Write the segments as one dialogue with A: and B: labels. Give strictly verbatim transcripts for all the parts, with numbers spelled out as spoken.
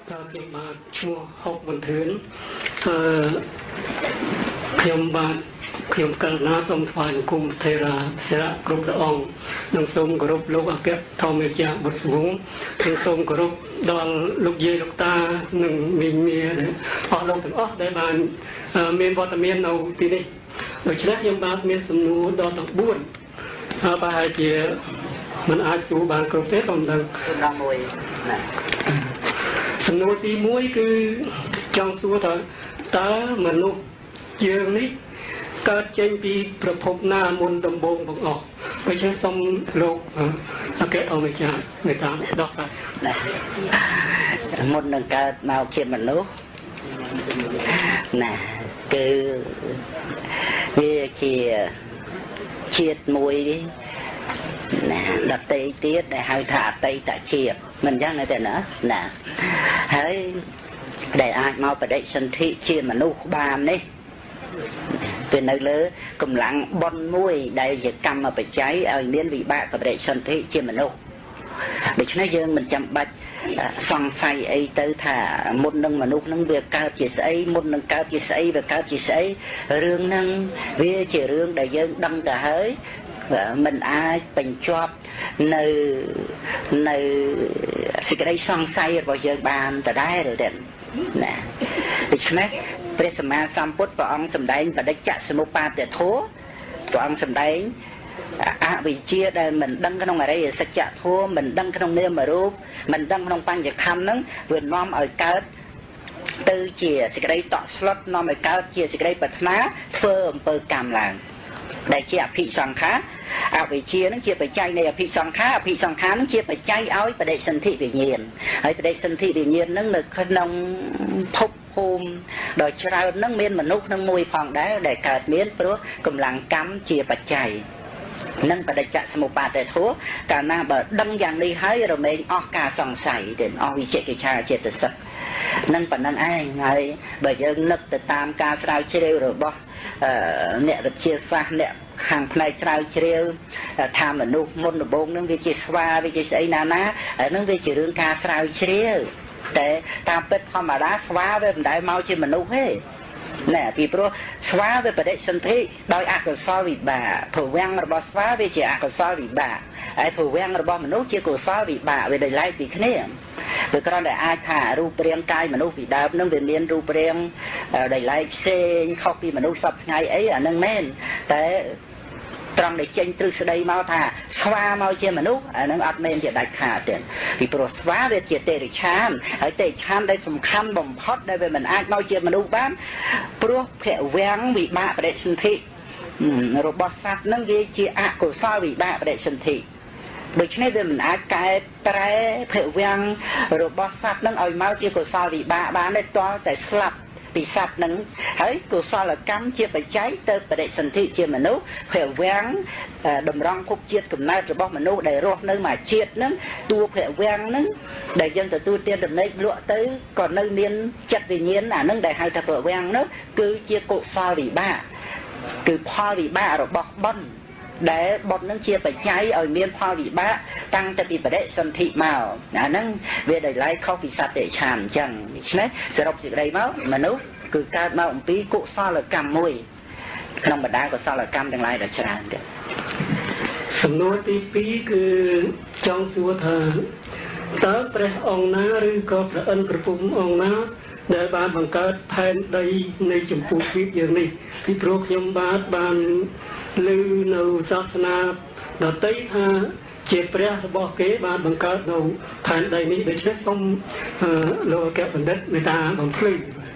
A: ถ้าเกี่ยวมาชั่วหกบันทึนเกี่ยวมาเกี่ยวกันน้าสมทวารกุมเทราเสระกรุบละองนังสมกรุบลูกอาเกะทอมเมจ่าบุษงนังสมกรุบดอลลูกเยลูกตาหนึ่งมีเมียเนี่ยพอลงถึงอ๋อได้บานเมียนวัตเมียนเอาทีนี้โดยเฉพาะยังบานเมียนสมนูดอลตะบุญไปหาเจียมันอาจสูบานกรุบเทตอนดังนางมวยสมนูตีมวยคือจังสัวเถอะตามนุษย์เยืองนี้เกิดเจนปีประพบหน้ามนตำบงบอกออกไปใช้สมโลกอาเกะเอาไม่ใช่ไม่ตามดอกไป
B: มนต์การมาเขียนมันรู้น่ะคือวิธีเฉียดมวยน่ะดัดเตยเตี้ยได้ให้ถาเตยแต่เฉียดมันยังไงแต่เนอะน่ะให้ได้อาจมาประเดี๋ยวสันติเชียนมนุษย์บานนี่เป็นในเลือกำลังบอนมวยได้จะกำมาไปใช้เอาเลี้ยนวิบากประเดี๋ยวสันติเชียนมนุษย์ดังนั้นยังมันจำบัดส่องไฟไอ้เตอถ่ามดนั่งมนุษย์นั่งเบียก้าวจีสไอ้มดนั่งก้าวจีสไอ้เบียก้าวจีสไอ้เรื่องนั่งเวียเจเรื่องได้ยังดังแต่เฮ้ยmình ai bình chọp nơi nơi sự cái đây song say vào giờ bàn tại đây rồi đấy nè thì thế Presma Samput và ông sầm đánh và đánh chặt Samupa để thua và ông sầm đánh à vì chia đây mình đăng cái nông ở đây sẽ chặt thua mình đăng cái nông nêm mà rúp mình đăng cái nông pan giật khăm nắng vườn nom ở cao tư chìa sự cái đây tọt slot nom ở cao chìa sự cái đây bật ná phơ bơ cam làng đại chia thị sòng khá à vì chia nó chia phải chay này thị sòng khá thị sòng khá nó chia phải chay áo phải đại sinh thị tự nhiên ấy phải đại sinh thị tự nhiên nó được nông phúc hôm đòi cho nó miên mà nút nó mùi phòng đá để cợt miên pro cùng làng cắm chia phải chay nâng phải đại chặt một bà để thua cả na bờ đâm dàn đi hái rồi mình o cả sòng sảy để o vì chết cái cha chết tự sắc nâng phần nâng ai ngày bởi giờ nực từ tam ca sao chơi rồi bỏ nè được chia pha nè hàng này sao chơi tham ở nụ môn ở bông nâng về chia pha về chia ấy na ná nâng về chỉ riêng ca sao chơi để tam bết không mà đá pha về đại mau chơi mình nụ hết nè vì pro pha vềประเด็นสันติโดยอกุศลวิบากผู้แวงระบสวาvề chỉอกุศลวิบากไอ้ผู้แวงระบมนุษย์chỉกุศลวิบากvềได้ไล่ปีนี้โดยกรณีอาถารูปเรียงกายมนุษย์วิดาบนั่งเรียนรูปเรียงได้ไล่เซนเข้าปีมนุษย์สับไงไอ้อ่ะนั่งแม่นแต่ตรงในเจนตรึกสดายมาท่าสวามาเจมนุษย์นั่งอัดเมนจะได้ขาดเด่นที่โปรสวาเวทีเตริชานไอ้เตริชานได้สำคัญบ่มพอดได้เป็นมันอาจมาเจมนุษย์บ้านโปรแผ่แหวงวิบากประเดชสันติโรบอสซัดนั่งเวจีอากุศลวิบากประเดชสันติโดยเฉพาะเรื่องมันอาจกลายแปรเผยแหวงโรบอสซัดนั่งเอาเมาเจกุศลวิบากบ้านได้ตัวแต่สลับปีศาจนั้นเฮ้ยกุศลกรรมเชี่ยไปใช้เติมประเดชสันติเชี่ยมนุษย์เผยแหวงดำรงคุกเชี่ยกับนายระบบมนุษย์ได้รอดนึงมาเชี่ยนั้นตัวเผยแหวงนั้นได้ยังแต่ตัวเตี้ยดำเนินล้วนตื้อก่อนนึงเนียนจัดวิญญาณน่ะนึงได้ให้แต่เผยแหวงนั้นคือเชี่ยกุศลวิบากคือพ่อวิบากระบบบ้านđể bột nó chia phải cháy ở miền phao bị bá tăng cho bị bể sân thị màu nâng về đây lại không bị sạt để tràn chẳng đấy sẽ đọc sự đây máu mà nếu cứ ca máu một tí cụ so là cầm mùi không bật đá của so là cầm đằng lại là tràn được
A: sầm nô tí phí cứ trong xua thờ tớ pre ông ná rư có pre ân pre phụng ông ná để ban bằng cát thay đây nơi chủng phụ viết giờ này thì pro nhom bát ban lưu nâu sát na đợt tây tha chế pre bỏ kế ban bằng cát nâu thay đây này để chết không lo kẹp phần đất người ta bằng phơi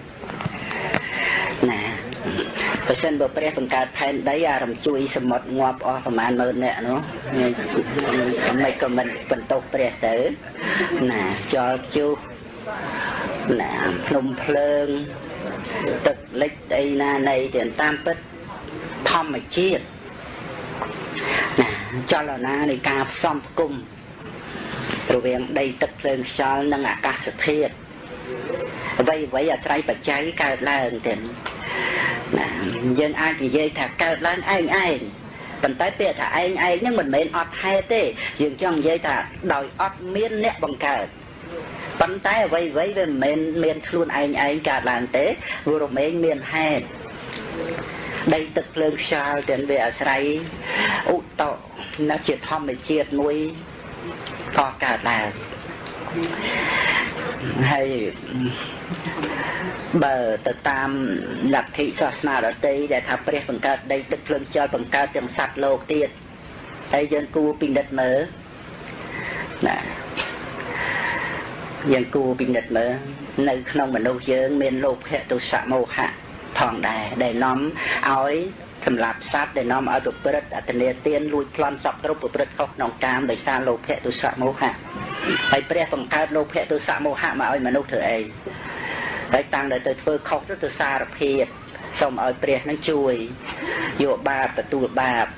B: nè phải xem bộ pre bằng cát thay đấy à làm chui sầm mật ngoạp ở phần màn mờ nè nó mấy con mình phần tàu pre tử nè cho chu nè nôm phơnตึกเล็กไอ้นาในเดือนตามเป็ดทอมมาเชียดนะจอลนาในการซ่อมกุมระเวียงได้ตึกเรื่องจอลนังอากาศเทียดไว้ไว้อะไรปัจจัยการเล่นเด่นนะยังai thì dây thàการเล่นไอ้ไอ้ปัจจัยเตี้ยthàไอ้ไอ้nhưng mìnhไม่อดให้เต้ยังจังdây thà đòiอดmiênเนี่ยบังเกิดប៉ុន្តែអ្វីៗវាមិនមែនមានខ្លួនឯងឯងកើតឡើងទេវារមែងមានហេតុដីទឹកភ្លើងខ្យល់ទាំងវាអាស្រ័យឧត្តតណាជាធម្មជាតិមួយក៏កើតឡើងហើយបើទៅតាមលទ្ធិសាសនាដទៃដែលថាព្រះបង្កើតដីទឹកភ្លើងខ្យល់បង្កើតទាំងសត្វលោកទៀតហើយយើងគួរពិនិត្យមើលណាយើងគួរពិនិត្យមើលនៅក្នុងមនុស្សយើងមានលោភៈទោសៈមោហៈផងដែរដែលនាំឲ្យសម្រាប់សត្វដែលនាំឲ្យប្រព្រឹត្តអតនេទានលួចប្លន់សពគ្រប់ប្រព្រឹត្តខុសក្នុងកាមដោយសារលោភៈទោសៈមោហៈហើយព្រះបង្កើតលោភៈទោសៈមោហៈមកឲ្យមនុស្សធ្វើអីហើយតាំងតែទៅធ្វើខុសទៅទៅសារភាពសូមឲ្យព្រះនឹងជួយយកបាបទទួលបាប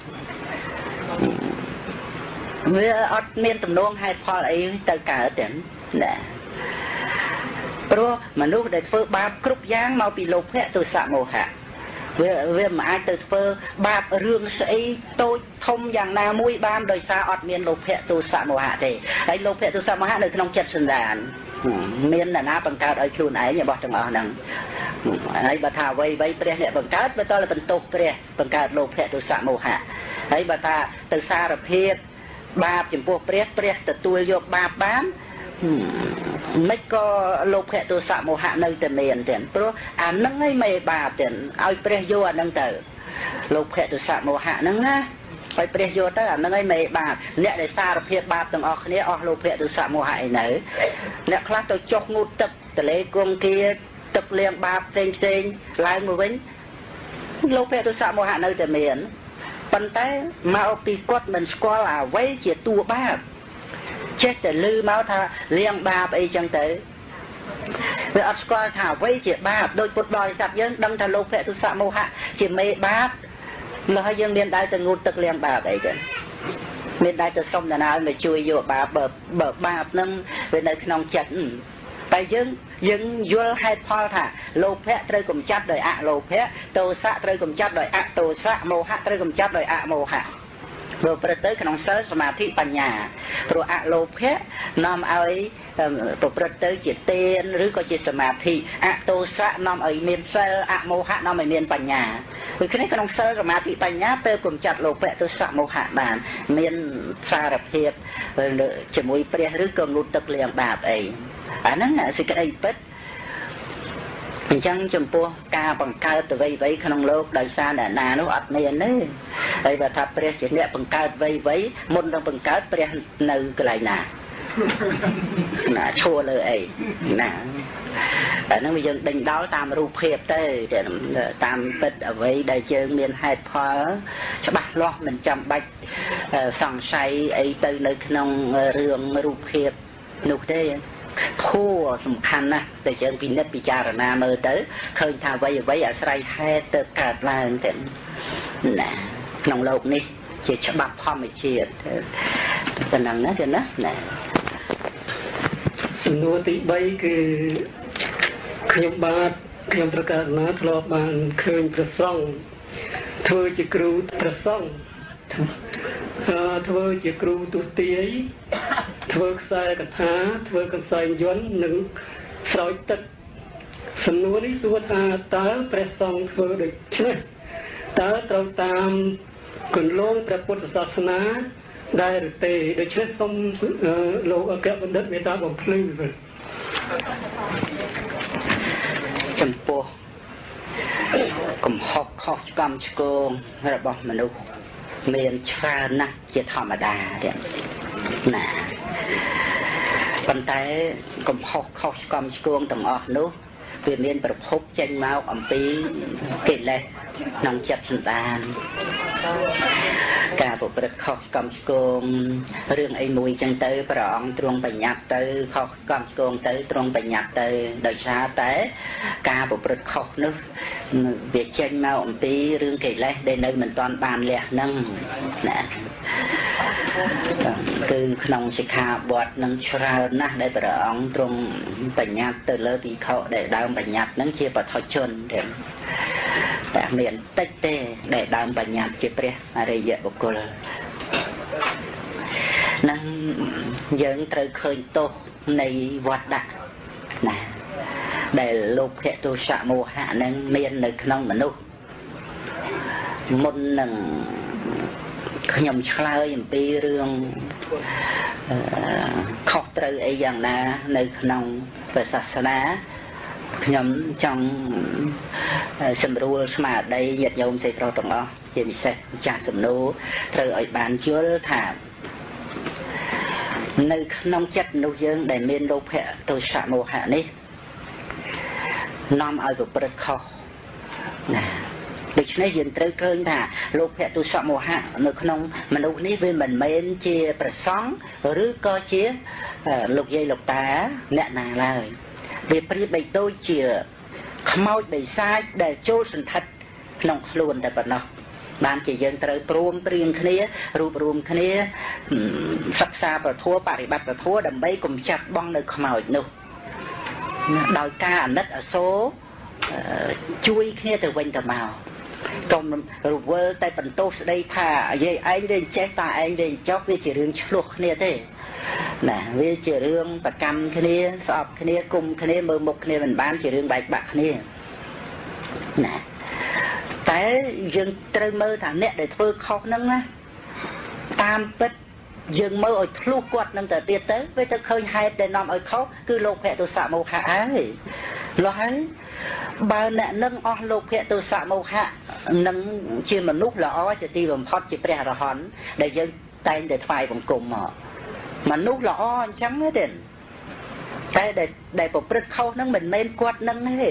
B: វាអត់មានទំនងហេតុផលអីទៅកើតទេណាព្រោះមនុស្សដែលធ្វើបាបគ្រប់យ៉ាងមកពីលោភៈទោសៈមោហៈវាវាមិនអាចទៅធ្វើបាបរឿងស្អីតូចធំយ៉ាងណាមួយបានដោយសារអត់មានលោភៈទោសៈមោហៈទេហើយលោភៈទោសៈមោហៈនៅក្នុងចិត្តសន្តានមានអ្នកណាបង្កើតឲ្យខ្លួនឯងរបស់ទាំងអស់ហ្នឹងហើយបើថាអ្វីអ្វីព្រះអ្នកបង្កើតបើតើបន្ទោសព្រះបង្កើតលោភៈទោសៈមោហៈហើយបើថាទៅសារភាពបាបចំពោះព្រះព្រះទទួលយកបាបបានមិនក៏លោភៈទោសៈមោហៈនៅតែមានទៀតព្រោះអានឹងឯងមិនបាបទៀតឲ្យព្រះយកអានឹងទៅលោភៈទោសៈមោហៈហ្នឹងណាឲ្យព្រះយកទៅអានឹងឯងមិនបាបអ្នកដែលសារភាពបាបទាំងអស់គ្នាអស់លោភៈទោសៈមោហៈឯនៅអ្នកខ្លះទៅចុះងូតទឹកទលេគង្គាទឹកលៀងបាបផ្សេងផ្សេងឡើងមកវិញលោភៈទោសៈមោហៈនៅតែមានប៉ុន្តែមកពីគាត់មិនស្គាល់អ្វីជាតួបាបចេះតែលឺមកថាលៀងបាបអីចឹងទៅវាអត់ស្គាល់ថាអ្វីជាបាបដោយពុទ្ធបរិស័ទយើងដឹងថាលោភៈទោសៈមោហៈជាមេបាបលុះហើយយើងមានដែរទៅងូតទឹកលៀងបាបអីចឹងមានដែរទៅសុំតាណាឲ្យមកជួយយកបាបបើបើបាបហ្នឹងវានៅក្នុងចិត្តតែយើងយើងយល់ហេតុផលថាលោភៈត្រូវកម្ចាត់ដោយអលោភៈទោសៈត្រូវកម្ចាត់ដោយអទោសៈមោហៈត្រូវកម្ចាត់ដោយអមោហៈព្រោះប្រព្រឹត្តទៅក្នុងសិលសមាធិបញ្ញាព្រោះអលោភៈនាំឲ្យប្រព្រឹត្តទៅជាទានឬក៏ជាសមាធិអទោសៈនាំឲ្យមានសិលអមោហៈនាំឲ្យមានបញ្ញាដូចគ្នាក្នុងសិលសមាធិបញ្ញាពេលកម្ចាត់លោភៈទោសៈមោហៈបានមានសារភាពជាមួយព្រះឬក៏ងូតទឹកលាងបាបអីអាហ្នឹងសេចក្តីពិតអញ្ចឹងចំពោះការបង្កើតអ្វីៗក្នុងโลกដោយសារអ្នកណានោះអត់មានទេហើយបើថាព្រះជាអ្នកបង្កើតអ្វីៗមុននឹងបង្កើតព្រះនៅកន្លែងណាណាឈួរលើអីណាតែហ្នឹងវាយើងដេញដោលតាមរូបភាពទៅតាមពិតអ្វីដែលយើងមានហេតុផលច្បាស់លាស់មិនចាំបាច់សង្ស័យអីទៅនៅក្នុងរឿងរូបភាពនោះទេធัวសំខាន់ណាស់តែយើងពិនិត្យពិចារណាមើលទៅឃើញថាអ្វីអ្វីអាស្រ័យហេតុទៅកើតឡើងទៅណាក្នុងโลกនេះជាច្បាប់ធម្មជាតិប៉ុណ្ណឹងណាទេណាណា
A: សំណួរទីបីគឺខ្ញុំបាទខ្ញុំប្រកាសណាធ្លាប់បានឃើញព្រះសង្ឃធ្វើជាគ្រូព្រះសង្ឃធ្វើជាគ្រូទុតិយធ្វើខ្សែកថាធ្វើកន្សែងយន្តនិងស្រោចទឹកសំណួរនេះសួរថាតើព្រះសង្ឃធ្វើដូច្នេះតើត្រូវតាមគន្លងព្រះពុទ្ធសាសនាដែរឬទេដូច្នេះសូមលោកអគ្គបណ្ឌិតមេត្តាបំភ្លឺវិញ
B: ចំពោះកំហុសខុសកម្មឆ្គងរបស់មនុស្សមានច្រើនណាស់ជាធម្មតាទេណាប៉ុន្តែកំហុសខុសកម្មឆ្គងទាំងអស់នោះវាមានប្រភពចេញមកអំពីកិលេសក្នុងចិត្តសន្តានការប្រព្រឹត្តខុសកម្មឆ្គងរឿងអីមួយចឹងទៅព្រះអង្គទ្រង់បញ្ញត្តិទៅខុសកម្មឆ្គងទៅទ្រង់បញ្ញត្តិទៅដោយសារតែការប្រព្រឹត្តខុសនោះវាចេញមកអំពីរឿងកិលេសដែលនៅមិនទាន់បានលះហ្នឹងណាគឺក្នុងសិក្ខាបទនឹងច្រើនណាស់ដែលព្រះអង្គទ្រង់បញ្ញត្តិទៅលើភិក្ខុដែលដើមបញ្ញត្តិហ្នឹងជាបឋិជនទេតែមានតិចទេដែលដើមបញ្ញត្តិជាព្រះអរិយបុគ្គលนั่งយើងត្រូវឃើញទោសនៃវត្តដាក់ណាដែលលោកភៈទោសៈមោហៈនឹងមាននៅក្នុងមនុស្សមុននឹងខ្ញុំឆ្លើយអំពីរឿងខុសត្រូវអីយ៉ាងណានៅក្នុងព្រះសាសនាខ្ញុំចង់សម្រួលស្មារតីញាតិញោមសេចក្ដីទាំងអស់ជាពិសេសចាស់សំណួរត្រូវឲ្យបានយល់ថានៅក្នុងចិត្តមនុស្សយើងដែលមានលោភៈទោសៈមោហៈនេះនាំឲ្យប្រព្រឹត្តខុសណាដូច្នេះយើងត្រូវឃើញថាលោភៈទោសៈមោហៈនៅក្នុងមនុស្សនេះវាមិនមែនជាប្រសង់ឬក៏ជាលោកយាយលោកតាអ្នកណាឡើយវាប្រៀបដូចជាខ្មោចបិសាចដែលចូលសន្ធិដ្ឋក្នុងខ្លួនតែប៉ុណ្ណោះបានជាយើងត្រូវព្រមព្រៀងគ្នារួបរวมគ្នាសិក្សាប្រធัวបរិបត្តិប្រធัวដើម្បីកុំចាត់បងនៅខ្មោចនោះដោយការអាណិតអាសូរជួយគ្នាទៅវិញទៅមកកុំរវល់តែបន្ទោសស្ដីថាយាយឯងលេងចេះតាឯងលេងចោះវាជារឿងឆ្លោះគ្នាទេណាវាជារឿងប្រកម្មគ្នាស្អប់គ្នាគុំគ្នាមើលមុខគ្នាមិនបានជារឿងបែកបាក់គ្នាណាតែយើងត្រូវមើលថាអ្នកដែលធ្វើខុសហ្នឹងណាតាមពិតយើងមើលឲ្យធ្លុះគាត់នឹងទៅទៀតទៅវាទៅឃើញហេតុដែលនាំឲ្យខុសគឺលោភៈទោសៈមោហៈហើយលោះហើយបើអ្នកនឹងអស់លោភៈទោសៈមោហៈនឹងជាមនុស្សល្អជាទីបំផុតជាព្រះអរហន្តដែលយើងតែងតែថ្វាយបង្គំមកមនុស្សល្អអញ្ចឹងទេតែដែលដែលប្រព្រឹត្តខុសហ្នឹងមិនមែនគាត់នឹងទេ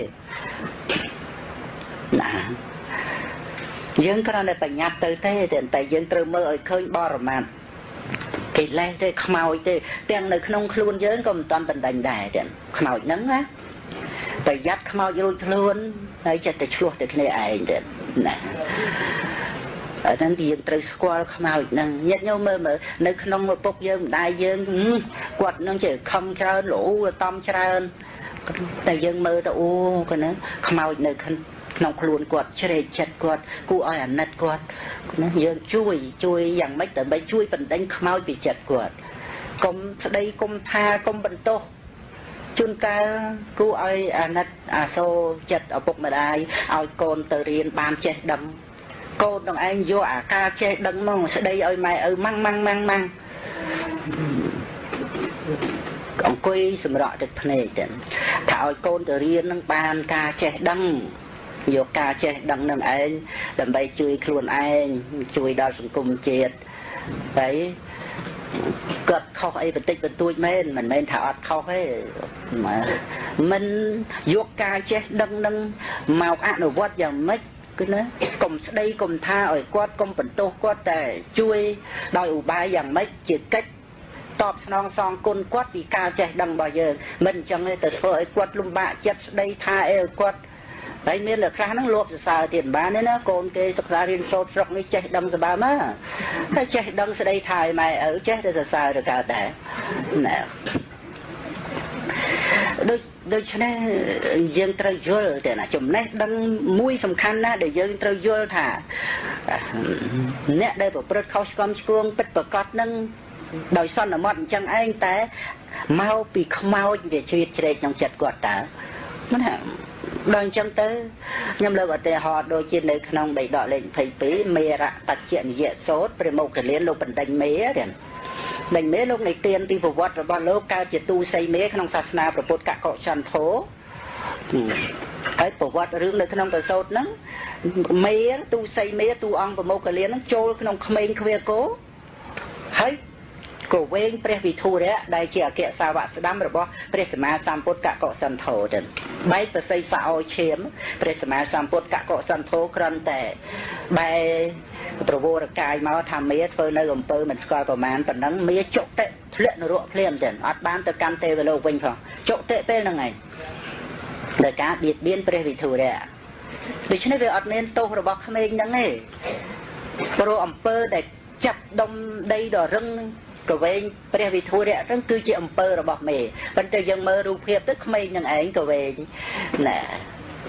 B: ណាយើងគ្រាន់តែបញ្ញត្តិទៅទេតែយើងត្រូវមើលឲ្យឃើញបរមត្ថកិលេសទេខ្មោចទេទាំងនៅក្នុងខ្លួនយើងក៏មិនតាន់បណ្ដេញដែរទាំងខ្មោចហ្នឹងណាប្រយ័ត្នខ្មោចរួចខ្លួនហើយចិត្តតែឆ្លោះទៅគ្នាឯងទៀតណាអញ្ចឹងយើងត្រូវស្គាល់ខ្មោចហ្នឹងញាតិញោមមើលមើលនៅក្នុងឪពុកយើងម្ដាយយើងគាត់នឹងជាខំច្រើនលូតំច្រើនតែយើងមើលទៅអូគាត់ណាខ្មោចនៅក្នុងខ្លួនគាត់ជ្រែកចិត្តគាត់គួរឲ្យអាណិតគាត់ណាយើងជួយជួយយ៉ាងម៉េចដើម្បីជួយបណ្ដេញខ្មោចពីចិត្តគាត់កុំស្ដីកុំថាកុំបន្ទោសជួនកាលគួរឲ្យអាណិតអាសូរចិត្តឪពុកម្ដាយឲ្យកូនទៅរៀនបានចេះដឹងកូននឹងឯងយកអាការចេះដឹងមកស្ដីឲ្យម៉ែឪម៉ាំងម៉ាំងម៉ាំងម៉ាំងអង្គុយសម្រក់ទឹកភ្នែកទៅថាឲ្យកូនទៅរៀននឹងបានការចេះដឹងយកការចេះដឹងនឹងឯងដើម្បីជួយខ្លួនឯងជួយដល់សង្គមជាតិហើយគាត់ខុសអីបន្តិចបន្តួចមែនមិនមែនថាអត់ខុសទេមិនយកការចេះដឹងនឹងមកអនុវត្តយ៉ាងម៉េចគឺណាកុំស្ដីកុំថាឲ្យគាត់កុំបន្ទោសគាត់តែជួយដោយឧបាយយ៉ាងម៉េចជាកិច្ចតបស្នងសងគុណគាត់ពីការចេះដឹងរបស់យើងមិនអញ្ចឹងទេទៅធ្វើឲ្យគាត់លំបាកចិត្តស្ដីថាអីឲ្យគាត់ហើយមានអ្នកខ្លះហ្នឹងលួបសរសើរទៀតបានទេណាកូនគេសិក្សារៀនសូត្រស្រុកនេះចេះដឹងសម្បើមណាតែចេះដឹងស្ដីថាឲ្យម៉ែឪចេះតែសរសើរទៅកើតដែរណាដូចដូច្នេះយើងត្រូវយល់តែណាចំណេះដឹងមួយសំខាន់ណាស់ដែលយើងត្រូវយល់ថាអ្នកដែលប្រព្រឹត្តខុសឆ្គំឆ្គងពិតប្រកបនឹងដោយសន្មត់អញ្ចឹងឯងតែមកពីខ្មោចវាជ្រៀតជ្រែកក្នុងចិត្តគាត់តើណាដល់អញ្ចឹងទៅខ្ញុំលើកឧទាហរណ៍ដូចជានៅក្នុងបេដកលេខยี่สิบสองមេរៈបច្ចនិយសោតព្រះមោគលានលោកបណ្ឌិតមេទៀតដេញមេលោកនៃទានទីប្រវត្តិរបស់លោកកើតជាទូសីមេក្នុងសាសនាព្រះពុទ្ធកកចន្ទោហើយប្រវត្តិរឿងនៅក្នុងកសោតហ្នឹងមេទូសីមេទូអង្គប្រមោគលានហ្នឹងចូលក្នុងក្មេងខ្វៀកោហើយក៏វែងព្រះវិធុរៈដែលជាអគ្គសាវកស្ដាំរបស់ព្រះសម្មាសម្ពុទ្ធកកសន្ធោទៅបែកប្រសិទ្ធអោឈាមព្រះសម្មាសម្ពុទ្ធកកសន្ធោគ្រាន់តែបែប្រវរកាយមកថាមេធ្វើនៅអំពើមិនស្គាល់ប្រមាណប៉ុណ្ណឹងមេចុតិធ្លាក់នរកភ្លាមចឹងអត់បានទៅកាន់ទេវលោកវិញផងចុតិពេលហ្នឹងឯងដោយការបៀតបៀនព្រះវិធុរៈដូច្នេះវាអត់មានទោសរបស់ក្មេងហ្នឹងទេព្រោះអំពើដែលចាប់ដុំដីដ៏រឹងក៏វែងព្រះវិធុរៈហ្នឹងគឺជាអំពើរបស់មេប៉ុន្តែយើងមើលរូបភាពទៅក្មេងនឹងឯងក៏វែងណា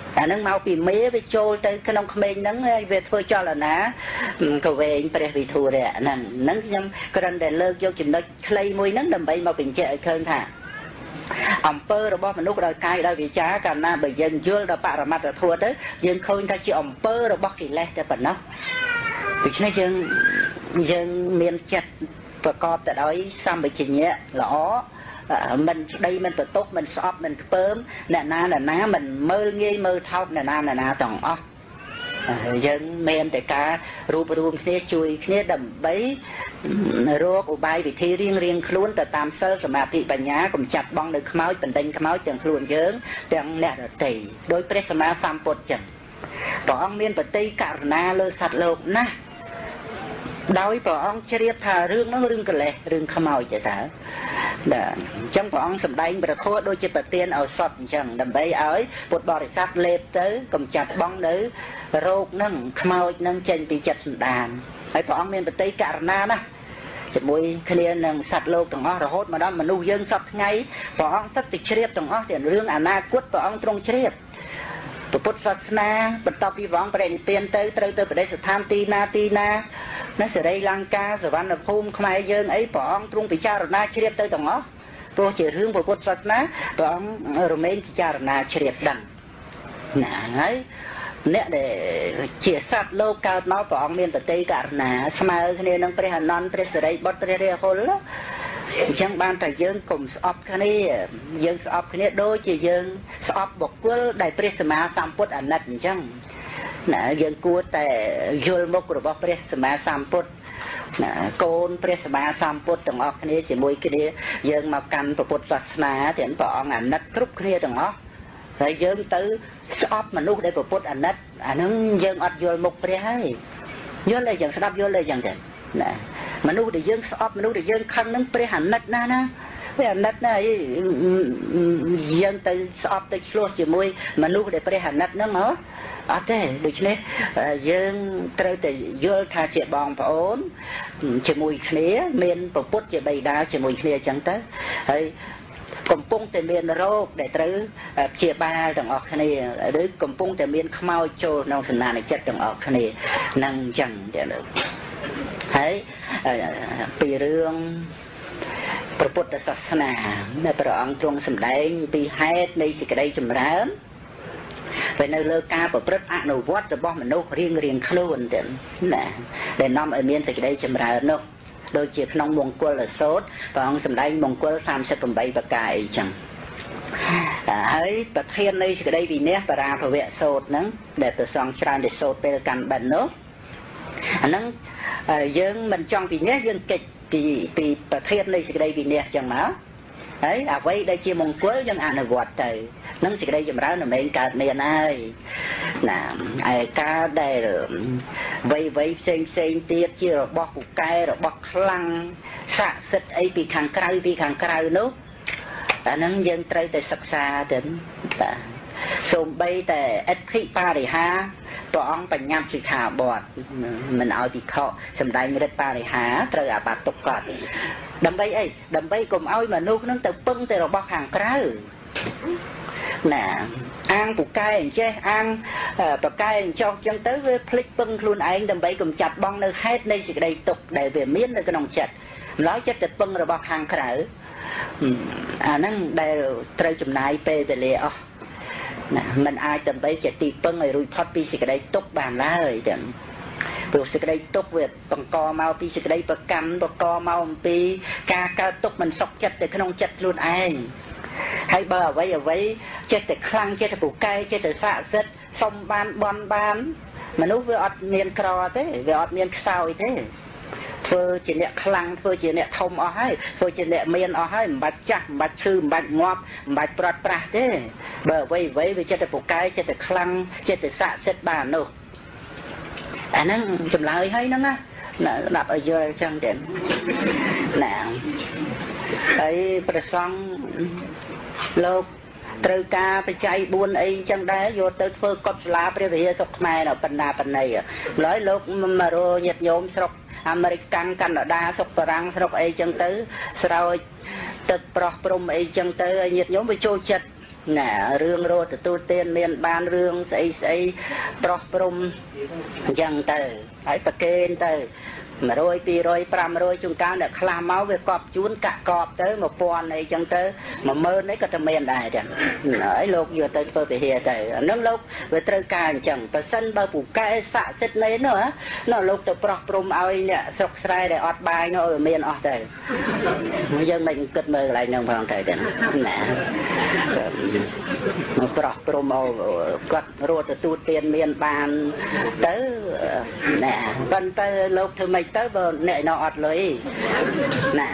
B: អានឹងមកពីមេវាចូលទៅក្នុងក្មេងហ្នឹងវាធ្វើចលនាក៏វែងព្រះវិធុរៈហ្នឹងហ្នឹងខ្ញុំគ្រាន់តែលើកយកចំណុចខ្លីមួយហ្នឹងដើម្បីមកបញ្ជាក់ឲ្យឃើញថាអំពើរបស់មនុស្សដោយកាយដោយវាចាកាលណាបើយើងយល់ដល់បរមត្តធម៌ទៅយើងឃើញថាជាអំពើរបស់កិលេសតែប៉ុណ្ណោះដូច្នេះយើងយើងមានចិត្តប្រកបទៅដោយសម្បជញ្ញៈល្អមិនស្ដីមិនបន្ទុកមិនស្អប់មិនខ្ពើមអ្នកណាអ្នកណាមិនមើលងាយមើលថោកអ្នកណាអ្នកណាទាំងអស់យើងមានតែការរួបរวมគ្នាជួយគ្នាដើម្បីរកឧបាយវិធីរៀងរៀងខ្លួនទៅតាមសិលសមាធិបញ្ញាកុំចាត់បងនៅខ្មោចបណ្ដេញខ្មោចទាំងខ្លួនយើងទាំងអ្នកដទៃដោយព្រះសម្មាសម្ពុទ្ធចឹងព្រះអង្គមានបฏิករណាលើសត្វលោកណាស់ដោយព្រះអង្គជ្រាបថារឿងហ្នឹងរឿងកិលេសរឿងខ្មោចទេតើបាទអញ្ចឹងព្រះអង្គសម្ដែងប្រធัวដូចជាប្រទានឱសថអញ្ចឹងដើម្បីឲ្យពុទ្ធបរិស័ទលេបទៅកំចាត់បងនៅរោគហ្នឹងខ្មោចហ្នឹងចេញពីចិត្តសន្តានហើយព្រះអង្គមានបฏิករណាណាជាមួយគ្នានឹងសត្វលោកទាំងអស់រហូតមកដល់មនុស្សយើងសពថ្ងៃព្រះអង្គទឹកទៅជ្រាបទាំងអស់ទាំងរឿងអនាគតព្រះអង្គទ្រង់ជ្រាបពុទ្ធសាសនាបន្ទាប់ពីព្រះអង្គបរិនិព្វានទៅត្រូវទៅប្រទេសស្ថានទីណាទីណាណាសេរីលង្កាសវណ្ណភូមិខ្មែរយើងអីព្រះអង្គទ្រង់ពិចារណាជ្រាបទៅទាំងអស់ព្រោះជារឿងពុទ្ធសាសនាព្រះអង្គរមែងពិចារណាជ្រាបដឹងណាហើយអ្នកដែលជាសត្វលោកកើតមកព្រះអង្គមានបฏิករណាស្មើគ្នានឹងព្រះអនន្តព្រះសិរីបុត្រព្រះរាហុលអញ្ចឹងបានតែយើងកុំស្អប់គ្នាយើងស្អប់គ្នាដូចជាយើងស្អប់បុគ្គលដែលព្រះសម្មាសម្ពុទ្ធអាណិតអញ្ចឹងណាយើងគួរតែយល់មុខរបស់ព្រះសម្មាសម្ពុទ្ធណាកូនព្រះសម្មាសម្ពុទ្ធទាំងអស់គ្នាជាមួយគ្នាយើងមកកាន់ពុទ្ធសាសនាទាំងព្រះអង្គអាណិតគ្រប់គ្នាទាំងអស់ហើយយើងទៅស្អប់មនុស្សដែលពុទ្ធអាណិតអាហ្នឹងយើងអត់យល់មុខព្រះហើយយល់អីយ៉ាងស្ដាប់យល់អីយ៉ាងទៅណាមនុស្សដែលយើងស្អប់មនុស្សដែលយើងខឹងនឹងព្រះអាណិតណាណាព្រះអាណិតណាអីយើងទៅស្អប់ទៅឆ្លោះជាមួយមនុស្សដែលព្រះអាណិតហ្នឹងហ៎អត់ទេដូច្នេះយើងត្រូវតែយល់ថាជាបងប្អូនជាមួយគ្នាមានពុទ្ធជាបិតាជាមួយគ្នាអញ្ចឹងទៅហើយកំពុងតែមានរោគដែលត្រូវព្យាបាលទាំងអស់គ្នាឬកំពុងតែមានខ្មោចចូលក្នុងសន្តានចិត្តទាំងអស់គ្នានឹងអញ្ចឹងទៅហើយពីរឿងព្រះពុទ្ធសាសនាដែលព្រះអង្គទ្រង់សម្ដែងពីហេតុនៃសេចក្តីចម្រើនពេលនៅលើការប្រព្រឹត្តអនុវត្តរបស់មនុស្សរៀងរៀងខ្លួនទៅណាដែលនាំឲ្យមានសេចក្តីចម្រើននោះដូចជាក្នុងមង្គលសូត្រព្រះអង្គសម្ដែងមង្គលសាមសិបប្រាំបីប្រការអីចឹងហើយប្រធាននៃសេចក្តីវិន័យបរាភវៈសូត្រហ្នឹងដែលព្រះសង្ឃច្រើនតែសូត្រពេលកាន់បិណ្ឌនោះអាហ្នឹងយើងមិនចង់វិន័យយើងកិច្ចពីពីប្រធាននៃសេចក្តីវិន័យចឹងមកហើយអ្វីដែលជាមង្គលយើងអនុវត្តទៅនឹងសេចក្តីចម្រើនមិនមែនកើតមានហើយណាឯការដែលវ័យវ័យផ្សេងផ្សេងទៀតជារបស់ពូកែរបស់ខ្លាំងស័ក្តិសិទ្ធិអីពីខាងក្រៅពីខាងក្រៅនោះអាហ្នឹងយើងត្រូវតែសិក្សាទៅបាទសូម្បីតែអិទ្ធិបរិហាព្រះអង្គបញ្ញត្តិសិក្ខាបទមិនឲ្យពិខុសម្ដែងរិទ្ធបរិហាត្រូវអាបាតុកតដើម្បីអីដើម្បីកុំឲ្យមនុស្សនឹងទៅពឹងតែរបស់ខាងក្រៅណាអាងពូកែអញ្ចេះអាងប្រកែអញ្ចោះចឹងទៅវាភ្លេចពឹងខ្លួនឯងដើម្បីកំចាត់បងនៅហេតុនៃសេចក្តីទុក្ខដែលវាមាននៅក្នុងចិត្តម្ល៉េះចិត្តទៅពឹងរបស់ខាងក្រៅអាហ្នឹងដែលត្រូវចំណាយពេលវេលាអស់ណាมันអាចដើម្បីជាទីពឹងឲ្យរួចផុតពីសេចក្តីទុក្ខបានឡើយទាំងព្រោះសេចក្តីទុក្ខវាបង្កមកពីសេចក្តីប្រកម្មបង្កមកអំពីការកើតទុក្ខមិនសុខចិត្តទៅក្នុងចិត្តខ្លួនឯងហើយបើអ្វីអ្វីចិត្តតែខ្លាំងចិត្តតែពូកែចិត្តតែស័ក្តិសិទ្ធិសុំបានបន់បានមនុស្សវាអត់មានក្រទេវាអត់មានខ្សោយទេធ្វើជាអ្នកខ្លាំងធ្វើជាអ្នកធំអស់ហើយធ្វើជាអ្នកមានអស់ហើយមិនបាច់ចាស់មិនបាច់ឈឺមិនបាច់ងាប់មិនបាច់ប្រត់ប្រាស់ទេបើអ្វីអ្វីវាចិត្តតែពូកែចិត្តតែខ្លាំងចិត្តតែស័ក្តិសិទ្ធិបាននោះអាហ្នឹងចម្លើយហើយហ្នឹងណាស្ដាប់ឲ្យយល់អញ្ចឹងទេណាហើយព្រះសង្ឃលោកត្រូវការបច្ច័យបួនអីចឹងដែរយកទៅធ្វើកុដិសាលាព្រះវិហារស្រុកខ្មែរនៅបណ្ណាបណ្ណៃឡើយលោកមករញាតិញោមស្រុកអាមេរិកកាំងកាណាដាស្រុកបារាំងស្រុកអីចឹងទៅស្រោចទឹកប្រោះព្រំអីចឹងទៅឲ្យញាតិញោមវាចូលចិត្ត nè rương rô từ tu tiên miền ban rương xây xây pro prum dần từ phải bạc kên từ mà rồi pi rồi pram rồi chúng ta đã làm máu về cọp chuốn cả cọp tới một pon này chẳng tới mà mơ đấy có tầm miền đại chẳng ấy lúc vừa tới tôi bị hề tới nâng lúc về trời càng chẳng và sân bao phủ cái xạ xịt này nữa nó lúc từ pro prum ai nè sọc sai để ọt bài nó ở miền ọt tới dân mình cất mơ lại nông hoàng tới đến nè nó pro prum ao cất rồi từ tu tiên miền ban tới nè bên tới lúc thứ mấy tới bờ nệ nọ ọt lưỡi nè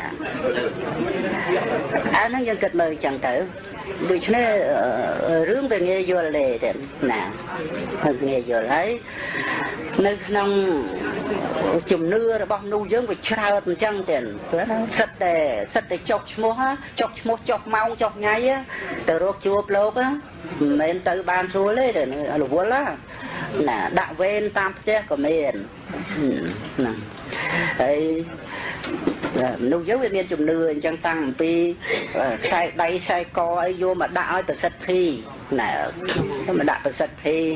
B: anh nói dân kịch mời chẳng tử vì thế này rướng về nghe vô lề đấy nè nghe vô lấy nơi nông chùm nưa rồi bom nu dưỡng về trao từng chân tiền sạch để sạch để chọc mua ha chọc mua chọc mau chọc ngay á từ rốt chuột lốp á mình từ ban xuống lấy rồi là vua lá nè đạo ven tam xe của mình nè ấy nu dưỡng về miền chùm nưa chân tăng pi sai đây sai co ấy vô mà đạo từ sạch thi nè mà đạo từ sạch thi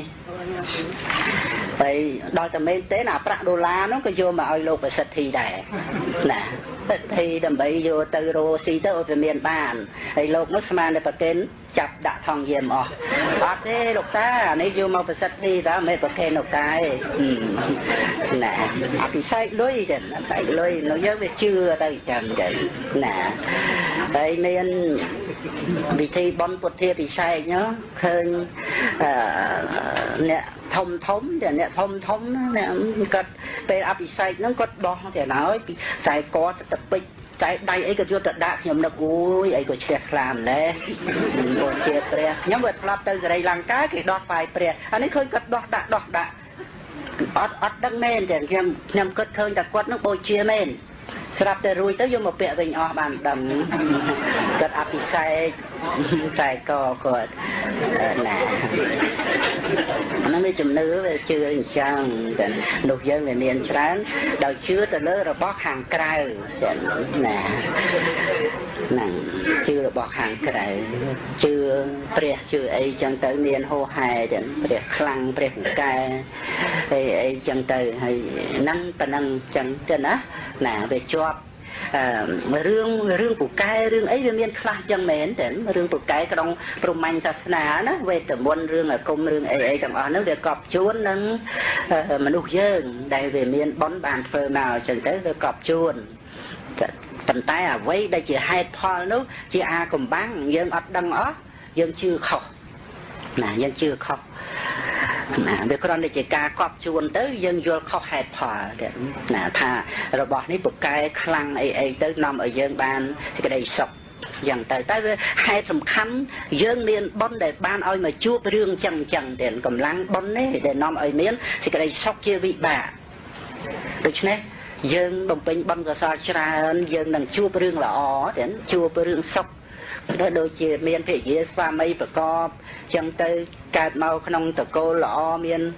B: vậy đôi tầm bên tế nào bạc đô la nó có vô mà ơi lô phải sạch thi đẻ nè sạch thi đầm bấy vô từ rô xì tới về miền bàn ấy lô nó xem này phải kén chặt đã thòng dìm ọ ọ thế lục ta này vô mà phải sạch thi đó mới phải kén lục cái nè thì sai lối đền sai lối nó nhớ về chưa tới chẳng vậy nè đây nên vì thi bon bột thi thì sai nhớ hơn nè thông thống thì nè thông thống nè cất về áp sai nó cất bo thì nói sai có tập bích sai đây ấy cái chỗ trật đạn nhầm nó ui ấy có chết làm đấy có chết pre nhóm vật lắp tới đây làm cái cái đọt bài pre anh ấy khơi cất đọt đạn đọt đạn ọt ọt đăng men thì nhầm nhầm cất khơi đặt quất nó bôi chia men sắp tới rồi tới vô một bẹ bình ọ bàn đầm cất áp sai sai co cột nè nó mới chùm nữ về chưa chăng lục dân về miền trán đầu chưa từ lỡ rồi bóc hàng cài nè nè chưa rồi bóc hàng cài chưa pre chưa ấy chẳng tới miền hô hài đến pre khăng pre cài ấy ấy chẳng tới hay năng tận năng chẳng trên á nè về cho mà rương rương của cái rương ấy miền khla chẳng mến đến rương của cái trong trong mạnh sát ná nó về từ môn rương là công rương ấy ấy trong đó nó về cọp chuôn nâng mà nụ dương đây về miền bón bàn phơ nào chẳng tới về cọp chuôn tầm tay à vây đây chỉ hai pho nó chỉ a cùng bán dân ọt đăng ó dân chưa khóc nè dân chưa khóc nè về con đây chỉ ca cọp chuồn tới dân vô khóc hẹp phò nè thà rồi bỏ ní một cái khăn ấy ấy tới nằm ở dân ban thì cái đây sọc dần tới tới hai tầm khăn dân miền bon để ban ơi mà chua rương chằng chằng để cầm lăng bon đấy để nằm ở miền thì cái đây sọc chia vị bà được chứ dân đồng bình bon rồi sao cha dân đằng chua rương là ó để chua rương sọc đó đôi chia miền phía dưới xa mây và co chẳng tới cài màu không tự cô lọ miền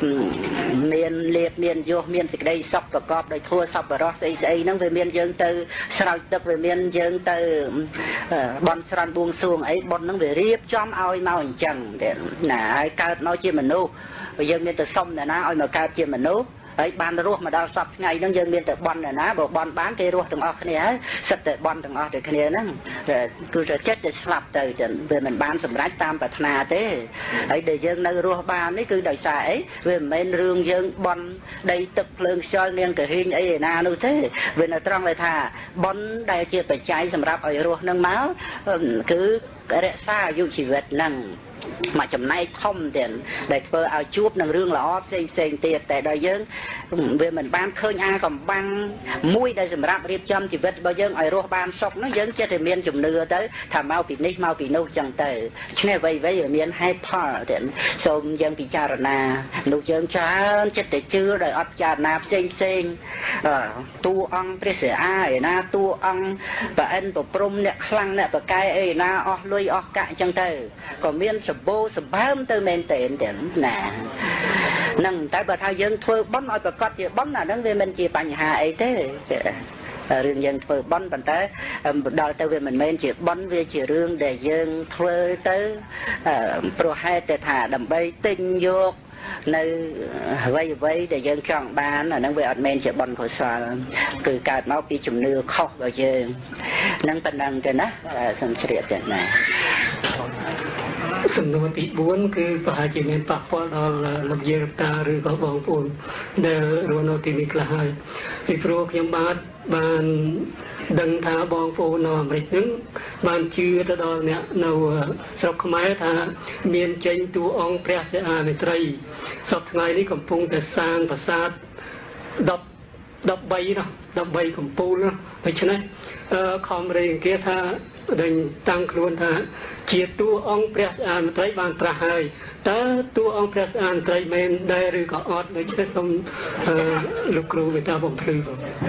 B: miền liệt miền vô miền thì đây sọc và co đây thua sọc và rót xây xây nó về miền dân từ sao tức về miền dân từ bon sàn buông xuồng ấy bon nó về riệp chom ao màu chẳng để nè cài nói chia mình nu bây giờ miền từ sông này nó ao mà cài chia mình nu ấy ban ruột mà đào sập ngày nó dân miền từ bon này ná bộ bon bán cây ruột từng ở cái này sắp từ bon từng ở từ cái này nó rồi cứ rồi chết để sập từ về mình bán sầm rách tam bát na thế ấy để dân nơi ruột ban ấy cứ đời xa ấy về mình rương dân bon đây tập lương soi nên cái hình ấy na nu thế về nó trong lại thà bon đây chia phải cháy sầm rạp ở ruột nâng máu cứ cái xa dù chỉ vật năng mà chấm nay thông tiền để phơi ao chuột nâng rương lọ xây xây tiệt tại đời dân về mình ban khơi a còn ban mũi đây sầm rạp riệp châm chỉ vật bao dân ở ruột ban sọc nó dân chết thì miền chùm nưa tới thà mau bị nít mau bị nô chẳng tới cho nên vậy vậy ở miền hai par tiền xong dân bị cha na nô dân cha chết để chưa đời ấp cha na xây xây tu ăn prese a na tu ăn và anh bộ prom nè khăng nè và cái ấy na o lôi o cạn chẳng tới còn miền bố sập bám tới men tiền tiền nè nâng tại bà thay dân thôi bấm ở bà cọt gì bấm là nó về mình chỉ bành hà ấy thế រឿងយើងធ្វើបន់ប៉ុន្តែដល់ទៅវាមិនមែនជាបន់វាជារឿងដែលយើងធ្វើទៅព្រោះហេតុតែថាដើម្បីទិញយកនៅអ្វីអ្វីដែលយើងចង់បានអាហ្នឹងវាអត់មែនជាបុណ្យកុសលគឺកើតមកពីជំនឿខុសរបស់យើងនឹងប៉ុណ្ណឹងទេណាសូមជ្រាបទេណា
A: សំណួរទីបួនគឺប្រហែលជាមានប៉ះពាល់ដល់លោកយាយលោកតាឬក៏បងប្អូនដែលរស់នៅទីនេះខ្លះហើយពីព្រោះខ្ញុំបាទបានដឹងថាបងប្អូននៅអាមេរិកហ្នឹងបានជឿទៅដល់អ្នកនៅស្រុកខ្មែរថាមានចេញតួអង្គព្រះសិអាមេត្រីសពថ្ងៃនេះកំពុងតែសាងប្រាសាទដប់ដប់បីណាដប់បីកំពូលដូច្នេះខំរេងគេថាដែលតាំងខ្លួនថាជាតួអង្គព្រះសិអាមេត្រីបានត្រាស់ហើយតើតួអង្គព្រះសិអាមេត្រីមែនដែរឬក៏អត់ដូច្នេះសូមលោកគ្រូមេត្តាបំភ្លឺ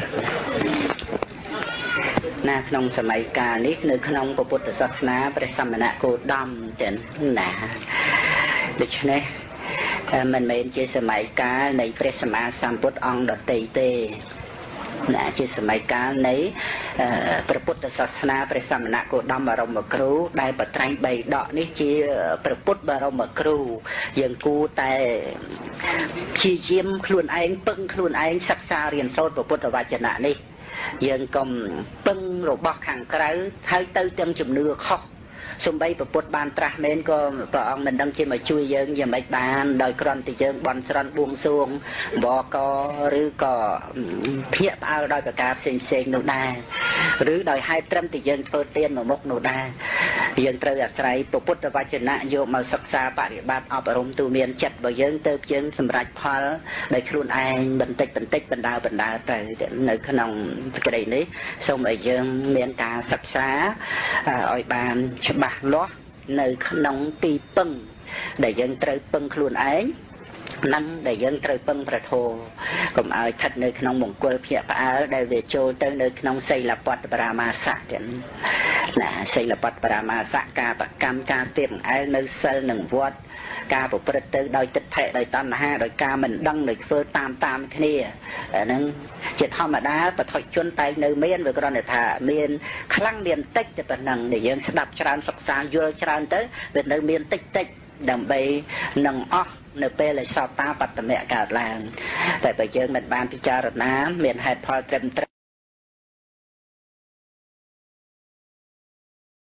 B: ណាក្នុងសម័យកាលនេះនៅក្នុងពុទ្ធសាសនាព្រះសមណគោតមទាំងណាដូច្នេះមិនមែនជាសម័យកាលនៃព្រះសម្មាសម្ពុទ្ធអង្គដទៃទេណាជាសម័យកាលនៃព្រះពុទ្ធសាសនាព្រះសមណគោតមបរមគ្រូដែលបត្រៃបីដកនេះជាព្រះពុទ្ធបរមគ្រូយើងគួរតែព្យាយាមខ្លួនឯងពឹងខ្លួនឯងសិក្សារៀនសូត្រព្រះពុទ្ធវចនៈនេះយើងកុំពឹងរបស់ខាងក្រៅហើយទៅទាំងជំនឿខុសសំបីប្រពុតបានត្រាស់មែនក៏ព្រះអង្គមិនដឹងជាមកជួយយើងយ៉ាងម៉េចបានដោយគ្រាន់តែយើងបន់ស្រន់បួងសួងបកឬក៏ភ្ញាក់ផ្អើលដោយប្រការផ្សេងផ្សេងនោះដែរឬដោយហេតុត្រឹមតែយើងធ្វើទានមួយមុខនោះដែរយើងត្រូវអាស្រ័យព្រះពុទ្ធវចនៈយកមកសិក្សាបរិបត្តិអប់រំទូមានចិត្តរបស់យើងទៅយើងសម្រេចផលដោយខ្លួនឯងបន្តិចបន្តិចបណ្ដើបណ្ដើទៅនៅក្នុងក្តីនេះសូមឲ្យយើងមានការសិក្សាឲ្យបានច្បាស់លាស់នៅក្នុងទីពឹងដែលយើងត្រូវពឹងខ្លួនឯងនិងដែលយើងត្រូវពឹងប្រធមកុំឲ្យស្ថិតនៅក្នុងមង្គលភ្ញាក់ផ្អើលដែលវាចូលទៅនៅក្នុងសីលបត្តបរាមាសៈទៀតណាសីលបត្តបរាមាសៈការប្រកម្មការទៀបអែលនៅសិលនិងវត្តការប្រព្រឹត្តទៅដោយទិដ្ឋិដោយតណ្ហាដោយការមិនដឹងដោយធ្វើតាមតាមគ្នាហ្នឹងជាធម្មតាបឋិជនតែនៅមានវាគ្រាន់តែថាមានខ្លាំងមានតិចតែប៉ុណ្ណឹងដែលយើងស្ដាប់ច្រើនសិក្សាយល់ច្រើនទៅវានៅមានតិចតិចដើម្បីនឹងអស់នៅពេលដែលសោតាបត្តមៈកើតឡើងតែបើយើងមិនបានពិចារណាមានហេតុផលត្រឹមត្រូវ